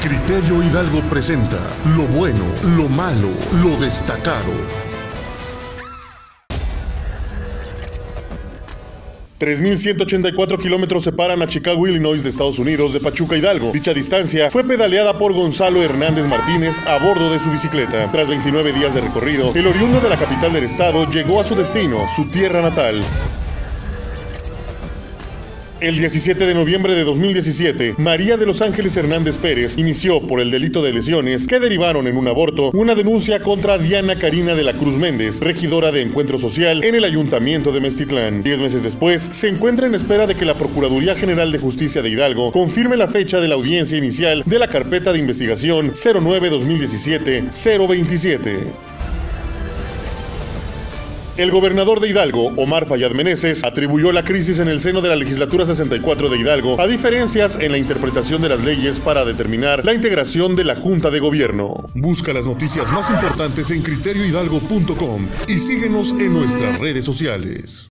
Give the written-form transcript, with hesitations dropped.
Criterio Hidalgo presenta lo bueno, lo malo, lo destacado. 3.184 kilómetros separan a Chicago, Illinois de Estados Unidos de Pachuca, Hidalgo. Dicha distancia fue pedaleada por Gonzalo Hernández Martínez a bordo de su bicicleta. Tras 29 días de recorrido, el oriundo de la capital del estado llegó a su destino, su tierra natal. El 17 de noviembre de 2017, María de los Ángeles Hernández Pérez inició, por el delito de lesiones que derivaron en un aborto, una denuncia contra Diana Karina de la Cruz Méndez, regidora de Encuentro Social en el Ayuntamiento de Meztitlán. 10 meses después, se encuentra en espera de que la Procuraduría General de Justicia de Hidalgo confirme la fecha de la audiencia inicial de la carpeta de investigación 09-2017-027. El gobernador de Hidalgo, Omar Fayad Meneses, atribuyó la crisis en el seno de la legislatura 64 de Hidalgo a diferencias en la interpretación de las leyes para determinar la integración de la Junta de Gobierno. Busca las noticias más importantes en criteriohidalgo.com y síguenos en nuestras redes sociales.